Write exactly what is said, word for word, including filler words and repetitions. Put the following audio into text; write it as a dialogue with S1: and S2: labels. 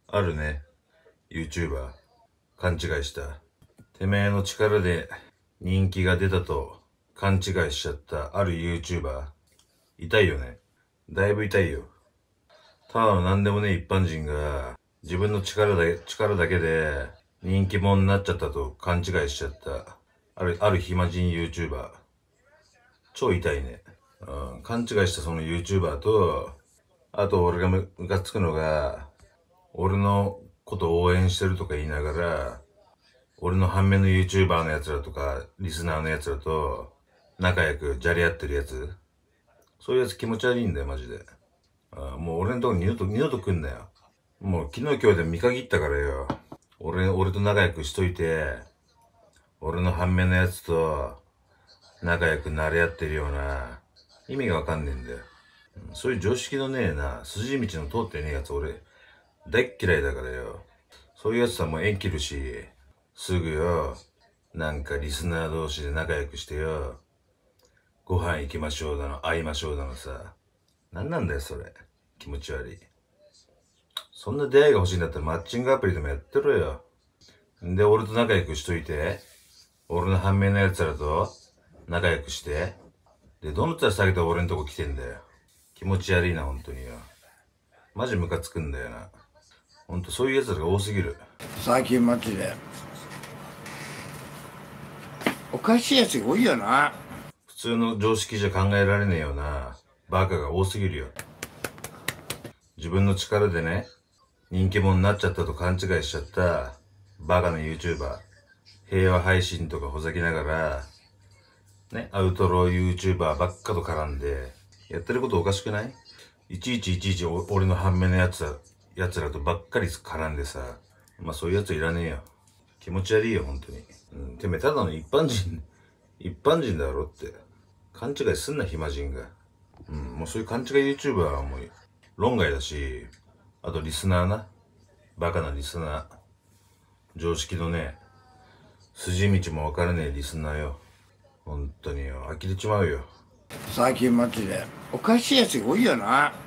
S1: あるね、YouTuber、勘違いした。てめえの力で人気が出たと勘違いしちゃったある YouTuber、痛いよね。だいぶ痛いよ。ただのなんでもねえ一般人が自分の力だ力だけで人気者になっちゃったと勘違いしちゃったある、ある暇人 YouTuber。超痛いね。うん、勘違いしたその YouTuber と、あと俺がムムカつくのが、俺のこと応援してるとか言いながら、俺の反面の YouTuber のやつらとか、リスナーのやつらと、仲良くじゃれ合ってるやつ。そういうやつ気持ち悪いんだよ、マジで。あ、もう俺のとこ二度と、二度と来んなよ。もう昨日今日で見限ったからよ。俺、俺と仲良くしといて、俺の反面のやつと仲良くなれ合ってるような、意味がわかんねえんだよ。そういう常識のねえな、筋道の通ってねえやつ俺、大っ嫌いだからよ。そういうやつはもう縁切るし、すぐよ、なんかリスナー同士で仲良くしてよ、ご飯行きましょうだの、会いましょうだのさ。なんなんだよそれ。気持ち悪い。そんな出会いが欲しいんだったらマッチングアプリでもやってろよ。んで、俺と仲良くしといて、俺の反面のやつらと仲良くして、で、どの面下げて俺んとこ来てんだよ。気持ち悪いな、本当によ。マジムカつくんだよな。ほんとそういう奴らが多すぎる。
S2: 最近マジでおかしいやつが多いよな。
S1: 普通の常識じゃ考えられねえよな。バカが多すぎるよ。自分の力でね、人気者になっちゃったと勘違いしちゃったバカな YouTuber。平和配信とかほざきながら、ね、アウトロー YouTuber ばっかと絡んで、やってることおかしくない？いちいちいちいちお俺の反面のやつら、やつらとばっかり絡んでさ、まあそういうやついらねえよ。気持ち悪いよ、本当に。うん、てめえただの一般人、一般人だろって。勘違いすんな、暇人が。うん、もうそういう勘違い YouTuber はもう、論外だし、あとリスナーな。バカなリスナー。常識のね、筋道もわからねえリスナーよ。本当によ、呆れちまうよ。
S2: 最近マジでおかしいやつが多いよな。